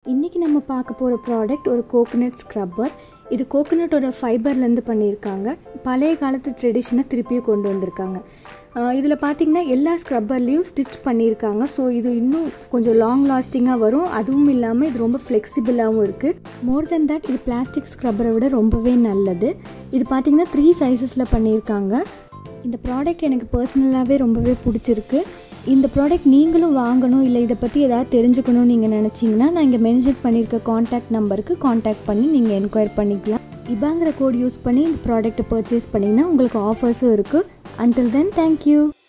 இன்றைக்கி நம்ம பார்க்க போகிற ப்ராடக்ட் ஒரு கோகோனட் ஸ்க்ரப்பர். இது கோகோனட்டோட ஃபைபர்லேருந்து பண்ணியிருக்காங்க. பழைய காலத்து ட்ரெடிஷனை திருப்பியும் கொண்டு வந்திருக்காங்க. இதில் பார்த்திங்கன்னா எல்லா ஸ்க்ரப்பர்லேயும் ஸ்டிச் பண்ணியிருக்காங்க. ஸோ இது இன்னும் கொஞ்சம் லாங் லாஸ்டிங்காக வரும். அதுவும் இல்லாமல் இது ரொம்ப ஃப்ளெக்சிபிளாகவும் இருக்குது. மோர் தென் தட் இது பிளாஸ்டிக் ஸ்க்ரப்பரை விட ரொம்பவே நல்லது. இது பார்த்திங்கன்னா 3 சைஸஸில் பண்ணியிருக்காங்க. இந்த ப்ராடக்ட் எனக்கு பர்சனலாகவே ரொம்பவே பிடிச்சிருக்கு. இந்த ப்ராடக்ட் நீங்களும் வாங்கணும் இல்லை இதை பற்றி ஏதாவது தெரிஞ்சுக்கணும்னு நீங்கள் நினச்சிங்கன்னா நான் இங்கே மென்ஷன் பண்ணியிருக்க காண்டாக்ட் நம்பருக்கு காண்டாக்ட் பண்ணி நீங்கள் என்கொயர் பண்ணிக்கலாம். இபாங்கிற கோட் யூஸ் பண்ணி இந்த ப்ராடக்ட்டை பர்ச்சேஸ் பண்ணிங்கன்னா உங்களுக்கு ஆஃபர்ஸும் இருக்குது. Until then, thank you.